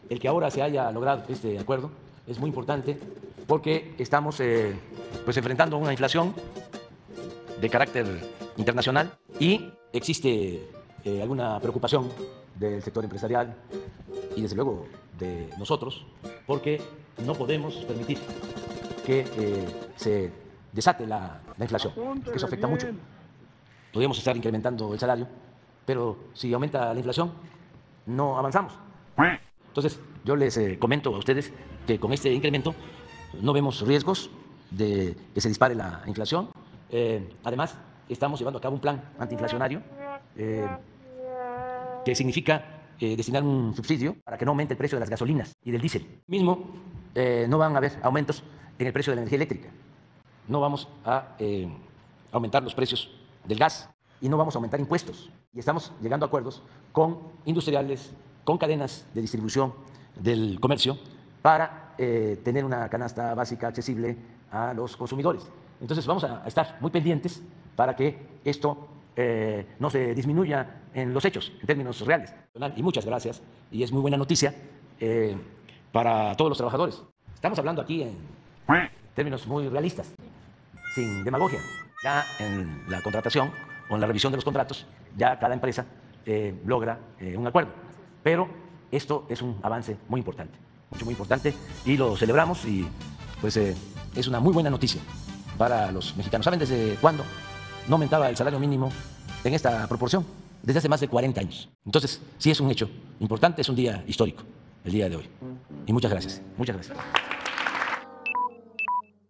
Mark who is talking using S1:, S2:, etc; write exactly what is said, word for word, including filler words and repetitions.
S1: el que ahora se haya logrado este acuerdo es muy importante porque estamos eh, pues enfrentando una inflación de carácter internacional y existe eh, alguna preocupación del sector empresarial y desde luego de nosotros porque no podemos permitir que eh, se desate la, la inflación, porque eso afecta mucho. Podríamos estar incrementando el salario, pero si aumenta la inflación, no avanzamos. Entonces, yo les eh, comento a ustedes que con este incremento no vemos riesgos de que se dispare la inflación. Eh, además, estamos llevando a cabo un plan antiinflacionario eh, que significa eh, destinar un subsidio para que no aumente el precio de las gasolinas y del diésel. Mismo, eh, no van a haber aumentos en el precio de la energía eléctrica. No vamos a eh, aumentar los precios del gas y no vamos a aumentar impuestos. Y estamos llegando a acuerdos con industriales, con cadenas de distribución del comercio para eh, tener una canasta básica accesible a los consumidores. Entonces vamos a estar muy pendientes para que esto eh, no se disminuya en los hechos, en términos reales. Y muchas gracias, y es muy buena noticia eh, para todos los trabajadores. Estamos hablando aquí en términos muy realistas, sin demagogia. Ya en la contratación o en la revisión de los contratos, ya cada empresa eh, logra eh, un acuerdo. Pero esto es un avance muy importante, mucho, muy importante, y lo celebramos y pues eh, es una muy buena noticia para los mexicanos. ¿Saben desde cuándo no aumentaba el salario mínimo en esta proporción? Desde hace más de cuarenta años. Entonces, sí es un hecho importante, es un día histórico, el día de hoy. Y muchas gracias, muchas gracias.